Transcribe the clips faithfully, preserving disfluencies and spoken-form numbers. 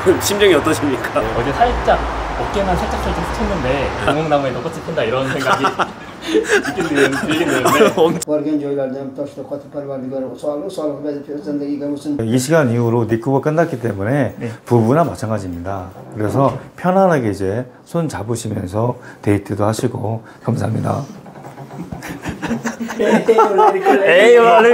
심정이 어떠십니까? 네, 어제 살짝 어깨만 살짝 살짝 스쳤는데 구멍나무에 너같이 핀다 이런 생각이 들긴 드는데 이 시간 이후로 니크가 끝났기 때문에 네. 부부나 마찬가지입니다. 그래서 편안하게 이제 손 잡으시면서 데이트도 하시고 감사합니다. 에이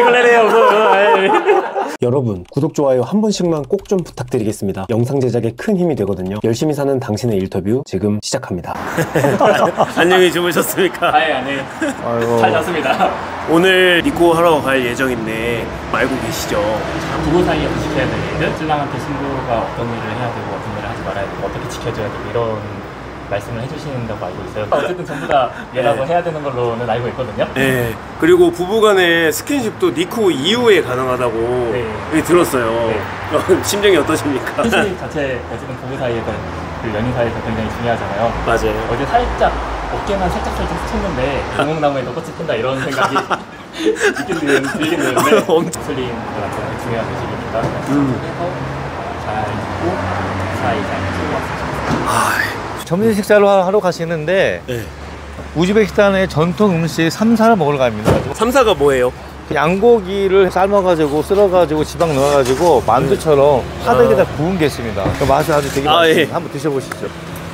여러분 구독, 좋아요 한 번씩만 꼭 좀 부탁드리겠습니다. 영상 제작에 큰 힘이 되거든요. 열심히 사는 당신의 인터뷰 지금 시작합니다. 안녕히 주무셨습니까? 아예 안해 아이고. 잘 잤습니다. 오늘 니코 하러 갈 예정인데 알고 계시죠? 부부 사이에 지켜야 될 일들, 신랑한테 신부가 어떤 일을 해야 되고 어떤 일을 하지 말아야 되고 어떻게 지켜줘야 되고 이런 말씀을 해주신다고 알고 있어요. 어쨌든 전부 다 얘라고 네. 해야 되는 걸로는 알고 있거든요. 네. 그리고 부부간의 스킨십도 니코 이후에 가능하다고 네. 들었어요. 네. 심정이 어떠십니까? 스킨십 자체 어쨌든 부부 사이에서 그 연인 사이에서 굉장히 중요하잖아요. 맞아요. 어제 살짝 어깨만 살짝 살짝 스쳤는데 구멍나무에 너같이 핀다 이런 생각이 들긴 들긴 드는데 무슬림들한테 중요한 의식이니까 음. 그래서 잘 듣고 사이 잘 지키고 왔습니다. 점심 식사를 하러 가시는데 네. 우즈베키스탄의 전통 음식 삼사를 먹으러 갑니다. 삼사가 뭐예요? 양고기를 삶아가지고 쓸어가지고 지방 넣어가지고 만두처럼 화덕에다 아. 구운 게 있습니다. 그 맛이 아주 되게 아, 맛있습니다. 예. 한번 드셔보시죠.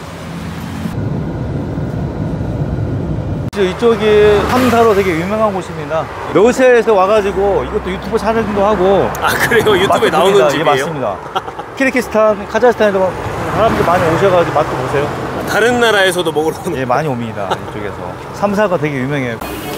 이쪽이 삼사로 되게 유명한 곳입니다. 러시아에서 와가지고 이것도 유튜브 촬영도 하고. 아 그래요? 유튜브에 나오는 집이에요? 예, 맞습니다. 키르기스탄, 카자흐스탄에도 사람들 많이 오셔가지고 맛도 보세요. 다른 나라에서도 먹으러 오는? 예, 많이 옵니다. 이쪽에서. 삼사가 되게 유명해요.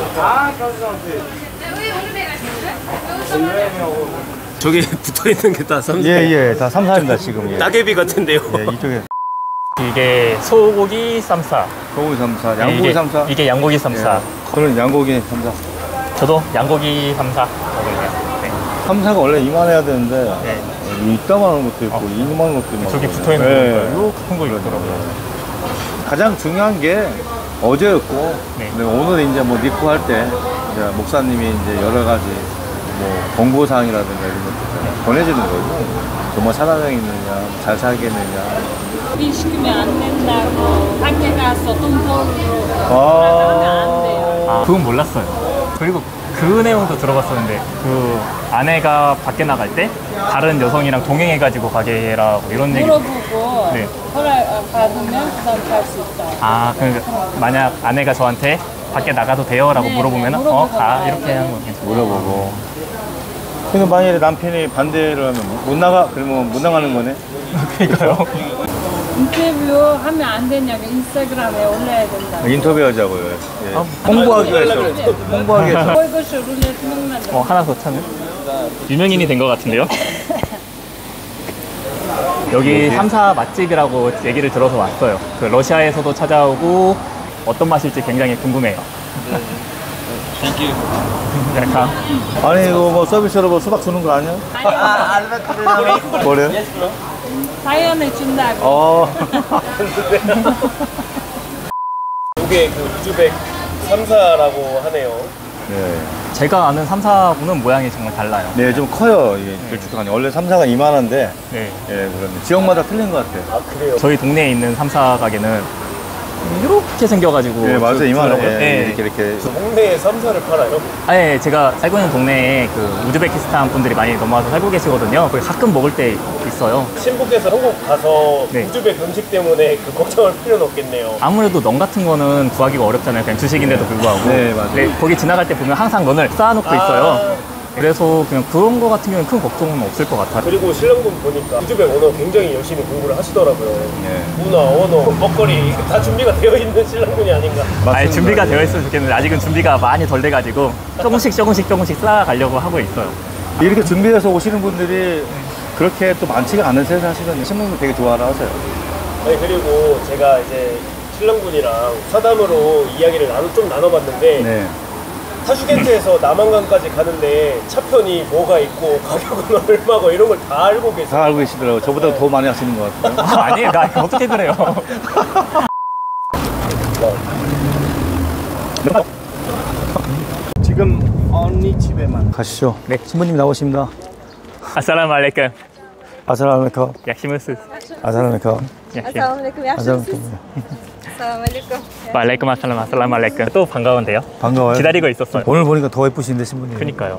저기 붙어있는 게 다 삼사? 예, 예. 다 삼사입니다, 지금. 예. 따개비 같은데요? 예, 이쪽에. 이게 소고기 삼사. 소고기 삼사, 양고기 이게, 삼사. 이게 양고기 삼사. 예. 저는 양고기 삼사. 저도 양고기 삼사 먹을게요. 네. 삼사가 원래 이만해야 되는데 네. 이따만한 것도 있고 어. 이만한 것도 있고 저기 붙어있는 네. 거 이렇게 큰 거 있더라고요. 가장 중요한 게 어제였고 네. 네, 오늘 이제 뭐 니코 할 때 이제 목사님이 이제 여러 가지 뭐 권고사항이라든가 이런 것들 네. 전해주는 거고 정말 사랑이 있느냐 잘 살겠느냐 우리 시키면 안 된다고 밖에 가서 돈 벌고 아, 안 돼요. 아, 그건 몰랐어요. 그리고 그 내용도 들어봤었는데 그 아내가 밖에 나갈 때 다른 여성이랑 동행해가지고 가게 해라 뭐 이런 얘기 물어보고 네. 허락 받으면 그다음 갈 수 있다. 아, 그 만약 아내가 저한테 밖에 나가도 돼요? 라고 네, 물어보면 네, 어, 물어보고 가 가야 이렇게 돼. 하는 거 괜찮아요. 물어보고 근데 만약에 남편이 반대를 하면 못 나가? 그러면 못 나가는 거네? 그러니까요. 인터뷰 하면 안 되냐고 인스타그램에 올려야 된다. 인터뷰하자고요. 예. 아, 홍보하기 위해서. 홍보하기 위해서. 이것이 우리네 생각난다. 어, 하나 더 찾는? 유명인이 된 것 같은데요? 여기 삼사 맛집이라고 얘기를 들어서 왔어요. 그 러시아에서도 찾아오고 어떤 맛일지 굉장히 궁금해요. 약간 아니 이거 뭐 서비스로 뭐 수박 주는 거 아니야? 뭐래요? 자연에 준다고. 어. 이게 그 우즈벡 삼사라고 하네요. 네. 제가 아는 삼사하고는 모양이 정말 달라요. 네, 좀 커요. 이게 길쭉하니 원래 삼사가 이만한데, 네. 예, 그런데 지역마다 틀린 것 같아요. 아 그래요? 저희 동네에 있는 삼사 가게는 이렇게 생겨가지고 네, 맞아요. 이만해요. 예, 네. 이렇게 이렇게. 동네에 삼사를 팔아요? 아예 제가 살고 있는 동네에 그 우즈베키스탄 분들이 많이 넘어와서 살고 계시거든요. 거기 가끔 먹을 때 있어요. 신부께서 한국 가서 네. 우즈벡 음식 때문에 그 걱정할 필요는 없겠네요. 아무래도 넌 같은 거는 구하기가 어렵잖아요. 그냥 주식인데도 불구하고. 네, 맞아요. 근데 거기 지나갈 때 보면 항상 넌을 쌓아놓고 아. 있어요. 그래서 그냥 그런 거 같은 경우는 큰 걱정은 없을 것 같아요. 그리고 신랑분 보니까 우즈벡 언어 굉장히 열심히 공부를 하시더라고요. 네. 문화, 언어, 먹거리 다 준비가 되어 있는 신랑분이 아닌가. 아예 준비가 예. 되어 있으면 좋겠는데 아직은 준비가 많이 덜 돼가지고 조금씩 조금씩 조금씩 쌓아가려고 하고 있어요. 이렇게 준비해서 오시는 분들이 그렇게 또 많지가 않으세요, 사실은. 신부님 되게 좋아라 하세요. 아니 그리고 제가 이제 신랑분이랑 사담으로 이야기를 나눠, 좀 나눠봤는데 네. 타슈켄트에서 남한강까지 가는데 차편이 뭐가 있고 가격은 얼마고 이런 걸 다 알고 계세요. 다 알고 계시더라고요. 저보다 네. 더 많이 하시는 것 같아요. 아, 아니에요. 나 어떻게 그래요? 지금 언니 집에만 가시죠. 네. 신부님 나오십니다. 아살라무 알레이쿰. Assalamualaikum. 약시무스. Assalamualaikum. Assalamualaikum. Assalamualaikum. Assalamualaikum. 와알레이쿰 아슬라말레이쿰. 또 반가운데요. 반가워요. 기다리고 있었어요. 오늘 보니까 더 예쁘신데 신부님. 그니까요.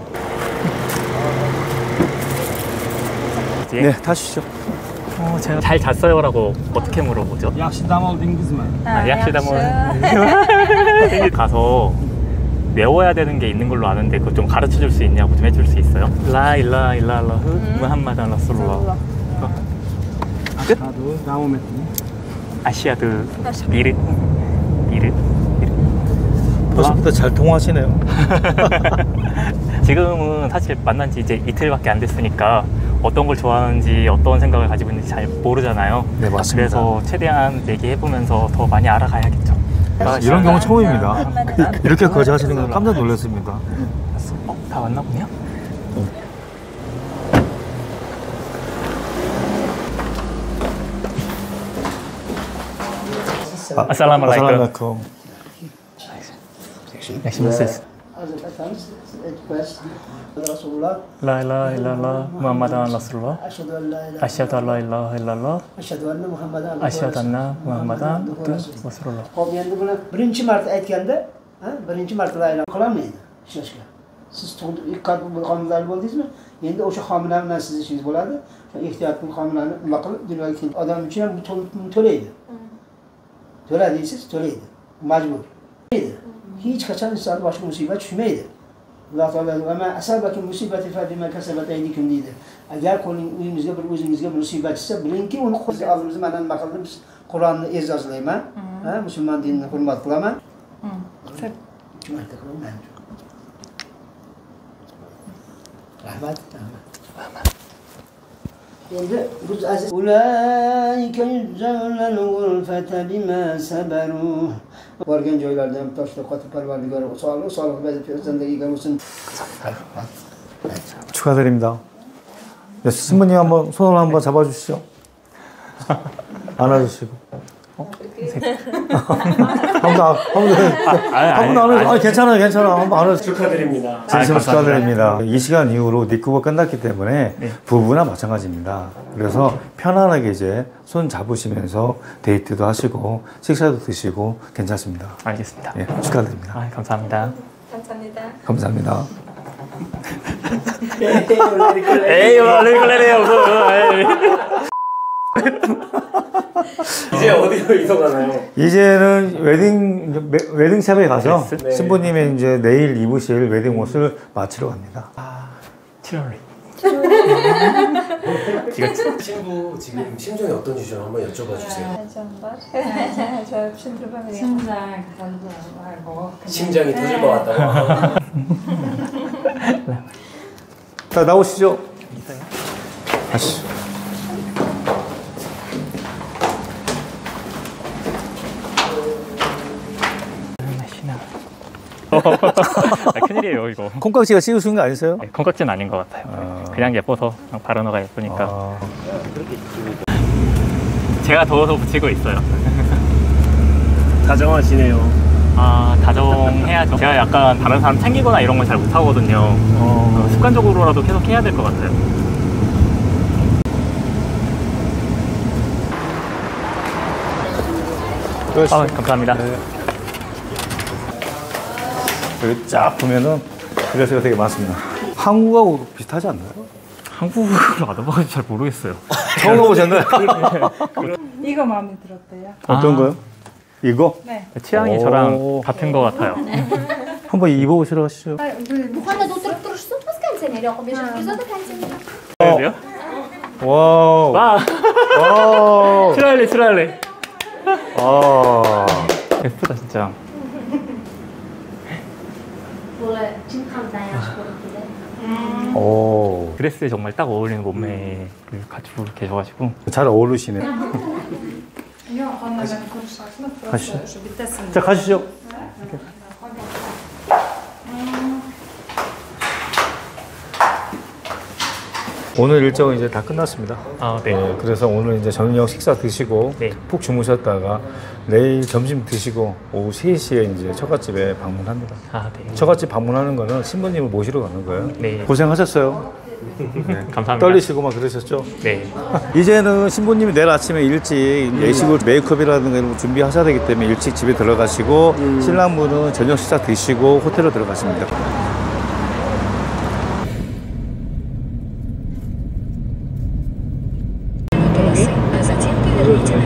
네, 타시죠. 어, 제가 잘 잤어요라고 어떻게 물어보죠? Yaxshi dam oldingizmi? 아, 약시다몬. 가서 외워야 되는 게 있는 걸로 아는데 그거 좀 가르쳐 줄 수 있냐고 좀 해줄 수 있어요? 라 일라 일라 라후 무함마드 라술라. 끝? Ashhadu davom eting. 아시아드 미르 미르 미르. 벌써부터 잘 통화하시네요. 지금은 사실 만난 지 이제 이틀밖에 안 됐으니까 어떤 걸 좋아하는지 어떤 생각을 가지고 있는지 잘 모르잖아요. 네, 맞습니다. 그래서 최대한 얘기해보면서 더 많이 알아가야겠죠. 아, 이런 경우 처음입니다. 이렇게 거절하시는 건 깜짝 놀랐습니다. 어? 다 왔나 보네요? 아, 아살라말라이쿰. Assalamualaikum. 약시무스. لا إله إلا الله محمد رسول الله أشهد أن لا إله إلا الله أشهد أن محمد رسول الله. Hop, endi buni birinchi marta aytganda, ha, birinchi marta la ilaha qilolmaydi ishlashga. Siz ilk qatl homilador bo'ldingizmi? Endi o'sha homila bilan siz ishingiz bo'ladi. O'sha ehtiyot qilib homilani nima qilib dunyoga kelgan odam uchun ham bu to'laydi. To'la deysiz, to'laydi. Majbur. Hech qachon inson boshqa musibat tushmaydi. Alloh taolo va ma asabaki musibati fa bima kasabat aydikum deydi. Agar qo'ling uyingizga bir o'zingizga bir musibat tushsa, bilingki uni qo'lga oldimizda mana nima qildim, biz Qur'onni e'zozlayman, ha, musulmon dinini hurmat qilaman. Rahmat. Endi biz aziz ulayka yujzawna al-ghurfata bima sabaru. Borgan joylarda ham toshda qotib Parvardigor solih solih vazifa zindagiga bo'lsin. 축하드립니다. 네, 신부님 한번 손을 한번 잡아주시죠. 안아주시고. 어? 한번 한번 안아주세요. 아, 괜찮아요, 괜찮아요. 한번 안아주세요. 축하드립니다. 진심으로 축하드립니다. 이 시간 이후로 니쿠가 끝났기 때문에 네. 부부나 마찬가지입니다. 그래서 편안하게 이제 손 잡으시면서 데이트도 하시고 식사도 드시고 괜찮습니다. 알겠습니다. 예, 축하드립니다. 아, 감사합니다. 감사합니다. 감사합니다. 에이, 원래 그래요. 이제 어디로 이동하나요? 이제는 웨딩 웨딩샵에 가서 네. 신부님의 이제 내일 입으실 웨딩 옷을 맞추러 갑니다. 아, 칠월에. 신부 지금 심정이 어떤지 좀 한번 여쭤봐 주세요. 심장이 터질 것 같다고. 자, 나오시죠. 가시죠. 아, 큰일이에요 이거. 콩깍지가 씌우신 거 아니세요? 네, 콩깍지는 아닌 것 같아요. 아. 그냥 예뻐서 그냥 바르너가 예쁘니까. 아. 제가 더워서 붙이고 있어요. 다정하시네요. 아, 다정해야죠. 제가 약간 다른 사람 챙기거나 이런 걸 잘 못하거든요. 어, 습관적으로라도 계속 해야 될 것 같아요. 아, 감사합니다. 네. 여기 쫙 보면은 드레스가 되게 많습니다. 한국하고 비슷하지 않나요? 한국을 안 와봐서 잘 모르겠어요. 처음 가보셨나요? 이거 마음에 들었대요. 어떤 아. 거요? 이거? 네. 취향이 오. 저랑 같은 것 같아요. 한번 입어보시러 가시죠. Buxonada o'tirib turishsa, biz konditsioner yoqib berishimiz, bizda konditsioner. 그래요? 와우. 와, 와우. 트라일리 트라일리. 아. 예쁘다 진짜. Bola chinqamdan yaxshi ko'rinadi. 오. 드레스에 정말 딱 어울리는 몸매를 가지고 계셔가지고. 잘 어울리시네. 가시죠. 자, 가시죠. 오늘 일정은 이제 다 끝났습니다. 아, 네. 네, 그래서 오늘 이제 저녁 식사 드시고 네. 푹 주무셨다가 내일 점심 드시고 오후 세 시에 이제 처갓집에 방문합니다. 아, 네. 처갓집 방문하는 거는 신부님을 모시러 가는 거예요. 네. 고생하셨어요. 네. 감사합니다. 떨리시고 막 그러셨죠? 네. 이제는 신부님이 내일 아침에 일찍 예식을 메이크업이라든가 이런 거 준비하셔야 되기 때문에 일찍 집에 들어가시고 음. 신랑분은 저녁 식사 드시고 호텔로 들어가십니다. a zatím ty